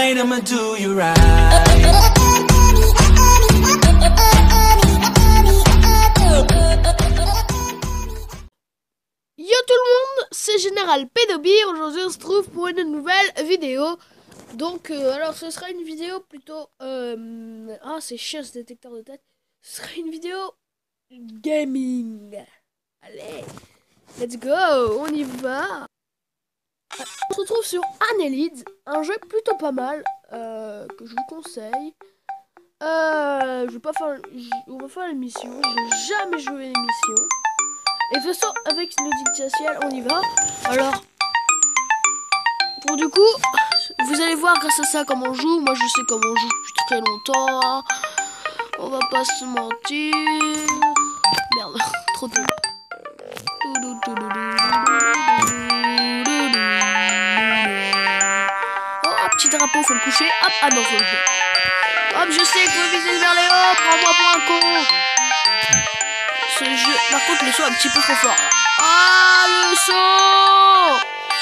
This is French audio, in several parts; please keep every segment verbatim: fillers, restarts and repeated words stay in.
right, I'ma do you right. Yo tout le monde, c'est Général Pédobi. Aujourd'hui on se trouve pour une nouvelle vidéo. Donc euh, alors ce sera une vidéo plutôt euh... ah c'est chiant ce détecteur de tête. Ce sera une vidéo gaming. Allez, let's go, on y va. On se retrouve sur Annelid, un jeu plutôt pas mal euh, que je vous conseille. Euh, je vais pas faire, on va faire l'émission. J'ai jamais joué l'émission. Et de toute façon, avec nos dictatiels, on y va. Alors, bon, du coup, vous allez voir grâce à ça comment on joue. Moi, je sais comment on joue depuis très longtemps. On va pas se mentir. Merde, trop tôt. Oh, petit drapeau, faut le coucher. Hop, ah non, faut le coucher. Hop, je sais qu'il faut viser vers les hauts. Prends-moi pour un con. Ce jeu, par contre, le son est un petit peu trop fort. Ah, le son!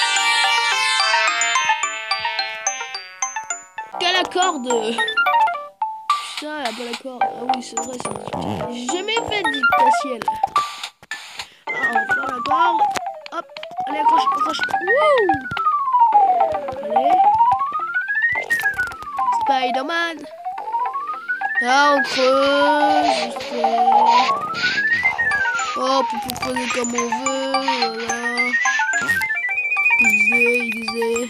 Quelle accorde! Putain, elle a pas la corde. Ah oui, c'est vrai, c'est... J'ai jamais fait de dictatiel. Ah, on va faire la corde. Hop, allez, accroche, accroche. Wouh! Allez. Spider-Man. Là, on creuse. Je fais... Hop, on peut creuser comme on veut. Voilà. Easy, easy.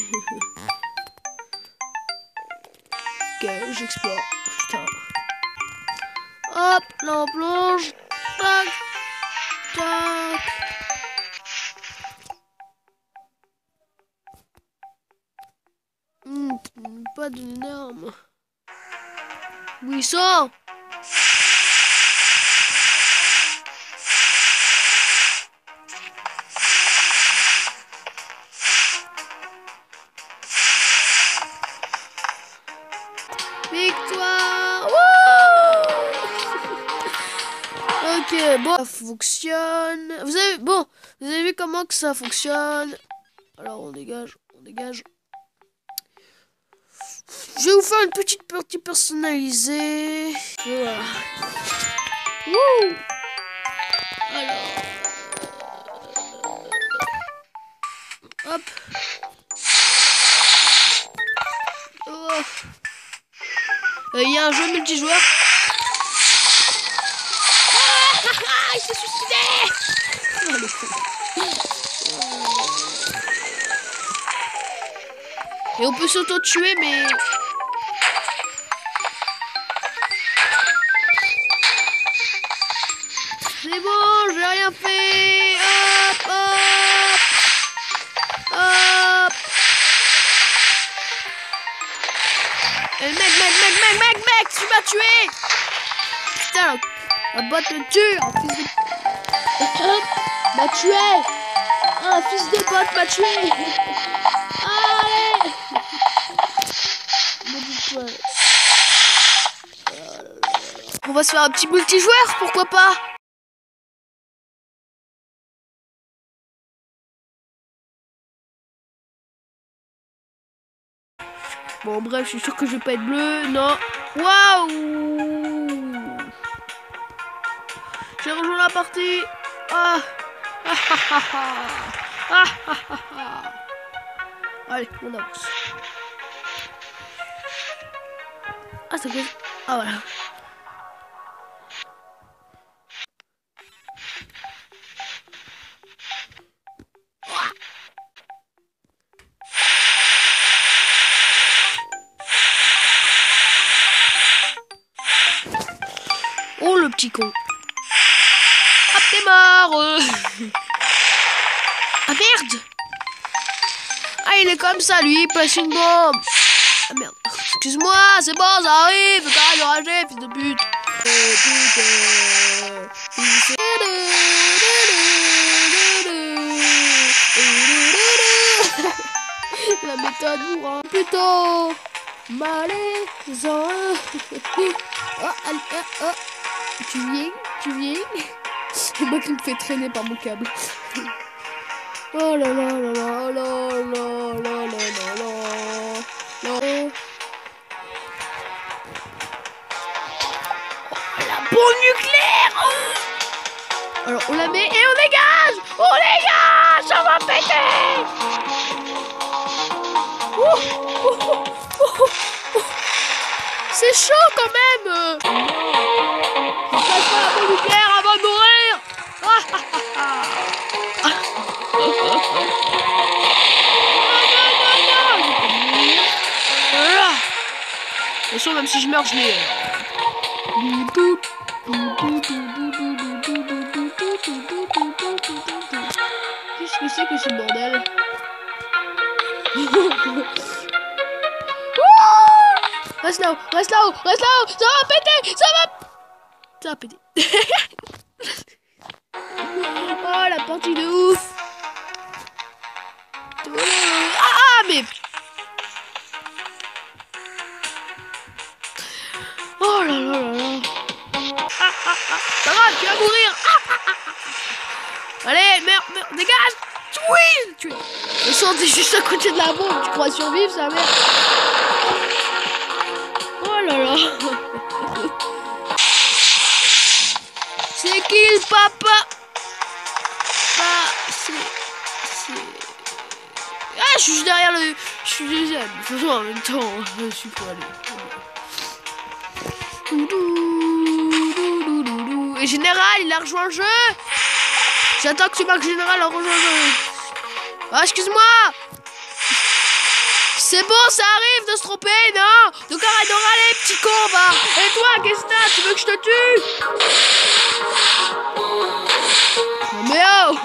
Ok, j'explore. Putain. Hop, là on plonge. Tac. Tac. Mmh, pas d'énorme. Buisson. Victoire. Wouh. Ok, bon, ça fonctionne. Vous avez, bon, vous avez vu comment que ça fonctionne. Alors on dégage, on dégage. Je vais vous faire une petite partie personnalisée. Voilà. Wouh. Alors, hop. Oh. Il euh, y a un jeu multijoueur. Ah, ah, ah, il s'est suicidé. Oh, le con. Et on peut s'auto-tuer, mais... C'est bon, j'ai rien fait. Hop, hop. Hop. Et mec, mec, mec, mec, mec, mec, tu m'as tué. Putain, un bot me tue, un fils de... m'a tué. Un fils de bot m'a tué. Allez. On va se faire un petit multijoueur, pourquoi pas. Bon, bref, je suis sûr que je vais pas être bleu. Non. Waouh. J'ai rejoint la partie. Ah. Ah, ah, ah, ah. Ah, ah, ah. Allez, on avance. Ah, ça fait... Ah, voilà. Oh, le petit con. Ah, t'es mort. euh. Ah, merde. Ah, il est comme ça, lui, il place une bombe. Ah, merde. Excuse-moi, c'est bon, ça arrive. T'arrêtes de rager, fils de pute. Euh, pute. La méthode vous rend plutôt malaisant. Oh, allez, oh, oh. Tu viens, tu viens. C'est moi qui me fais traîner par mon câble. Oh là là là là là là là là là là là. On la met et on dégage. On dégage. Ça va péter. Oh, oh, oh, oh, oh. C'est chaud quand même. Je passe pas la lumière avant de mourir. Ah, ah, ah, ah. Non, non, non, non. Voilà. De toute façon, même si je meurs, je l'ai. Qu'est-ce que c'est que ce bordel? Reste là-haut, reste là-haut, reste là-haut. Ça va péter, ça va... Ça va péter. Oh, la partie de ouf. Ah, ah, mais... Oh là là là là. Ah, ah, ah. Ça va, tu vas mourir. Ah, ah, ah. Allez, meurs, meurs, dégage. Oui, tu es... Le sang, t'es juste à côté de la bombe. Tu crois survivre, ça merde. Oh là là. C'est qui le papa? Bah, c'est... C'est... Ah, je suis juste derrière le... Je suis deuxième. De toute façon, en même temps, je suis pas allé. Et général, il a rejoint le jeu. J'attends que tu marques général en rejoint le jeu. Ah, excuse-moi. C'est bon, ça arrive de se tromper, non? Donc arrête de râler, petit con, va. Et toi, qu'est-ce que t'as? Tu veux que je te tue? Non mais oh.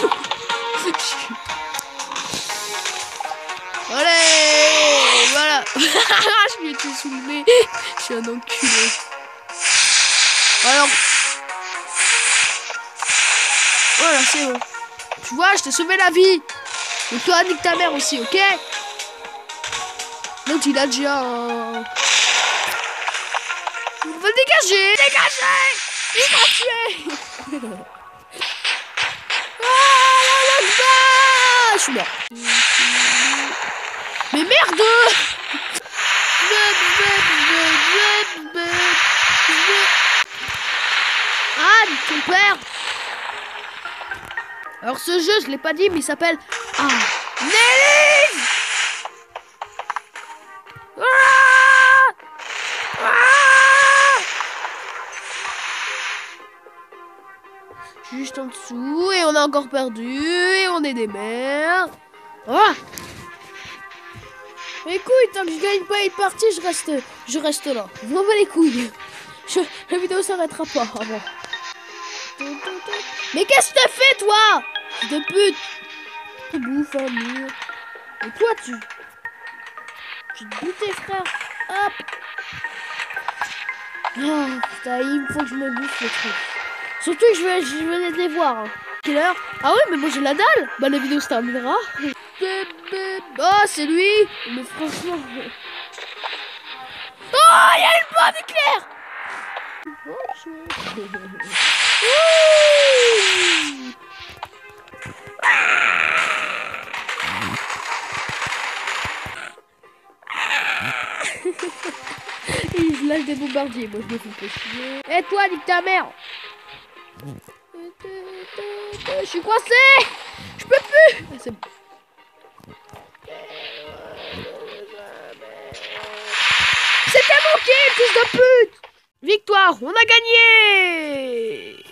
Allez, voilà. Je lui ai été soulevé. Je suis un enculé. Alors. Voilà, c'est bon. Tu vois, je t'ai sauvé la vie. Et toi, nique ta mère aussi, ok? L'autre, il a déjà un... Il va dégager. Dégager. Il m'a tué. Ah, là, je suis mort. Mais merde. Ah, ton père. Alors ce jeu, je l'ai pas dit, mais il s'appelle... Ah, Nelly. Ah, ah. Juste en dessous, et on a encore perdu, et on est des merdes. Ah. Les couilles, tant que je gagne pas une partie, je reste, je reste là. Je m'en bats les couilles. Je, la vidéo s'arrêtera pas avant. Mais qu'est-ce que t'as fait, toi? De pute. Tu bouffes un mur. Et toi, tu... Tu te butais, frère. Hop. Oh, putain, il faut que je me bouffe le truc. Surtout que je, vais, je venais de les voir. Hein. Quelle heure? Ah ouais, mais moi j'ai la dalle. Bah la vidéo se terminera. Oh, c'est lui. Mais franchement... Oh, il y a une bombe éclair. Il lâche des bombardiers, moi je me fous pas chier. Et toi, nique ta mère. Je suis coincé. Je peux plus. Ah, c'est bon. C'était mon kill, fils de pute. Victoire, on a gagné.